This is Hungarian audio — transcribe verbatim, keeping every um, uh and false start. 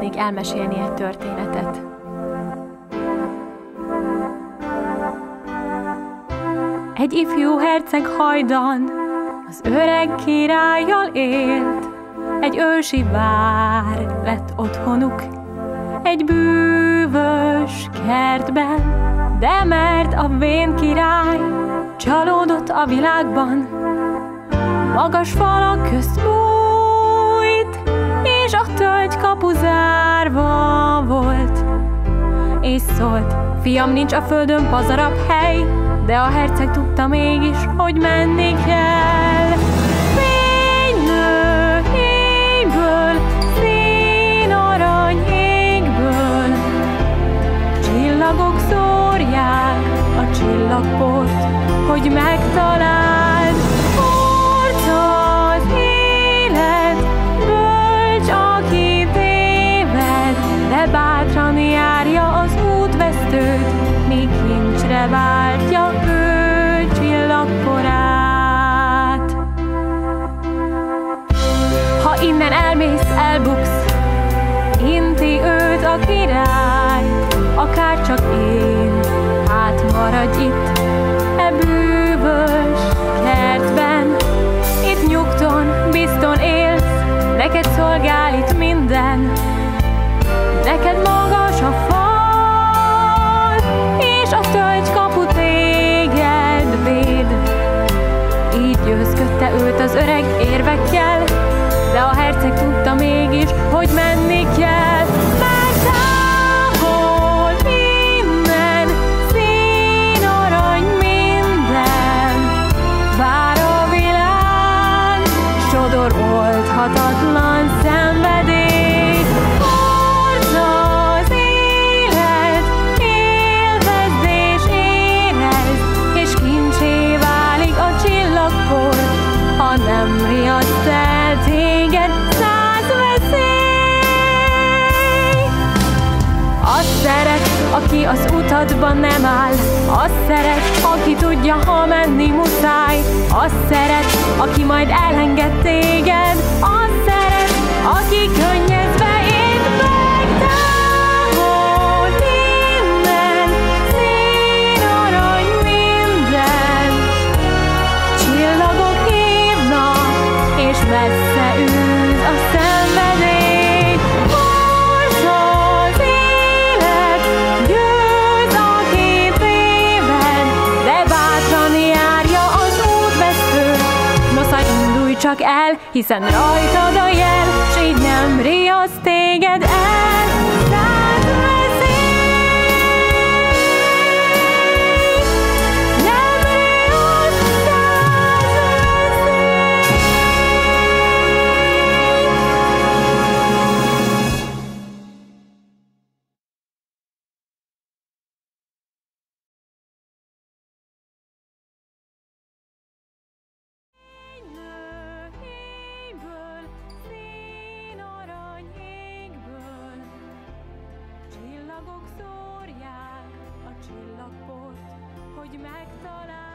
szeretnék elmesélni egy történetet. Egy ifjú herceg hajdan az öreg királlyal élt. Egy ősi vár lett otthonuk, egy bűvös kertben, de mert a vén király csalódott a világban, magas falak közt bújt, és a tölgy kapu zárva volt. És szólt: fiam, nincs a földön pazarabb hely, de a herceg tudta mégis, hogy menni kell. Fénylő égből, színarany égből, csillagok szórják a csillagport, hogy megtaláld. Hord az élet, bölcs, aki téved, de bátran járja az útvesztőt, míg kincsre váltja ő csillagporát. Ha innen elmész, elbuksz, inti őt a király, akár csak én, hát maradj itt, e bűvös kertben. Itt nyugton, bizton élsz, neked szolgál itt minden, neked magas a fal, és a tölgy kapu téged véd. Így győzködte őt az öreg érvekkel, de a herceg tudta mégis, hogy menni kell. Mert távol innen színarany minden, vár a világ, sodor oldhatatlan szenvedély. Hord az élet, élvezd és érezd, és kincsé válik a csillagport, ha nem riaszt el téged száz veszély. Azt szeret, aki az utadban nem áll, azt szeret, aki tudja, ha menni muszáj, azt szeret, aki majd elenged téged, azt szeret, aki könnyezve élt meg. Távol innen színarany minden, csillagok hívnak, és messze űz a szenvedély. Hord az élet, győz, aki téved, de bátran járja az útvesztő. Nosza, indulj csak el, hiszen rajtad a jel, s így nem riaszt téged el száz veszély. Nem riaszt száz veszély. Égből, színarany égből, csillagok szórják a csillagport, hogy megtaláld.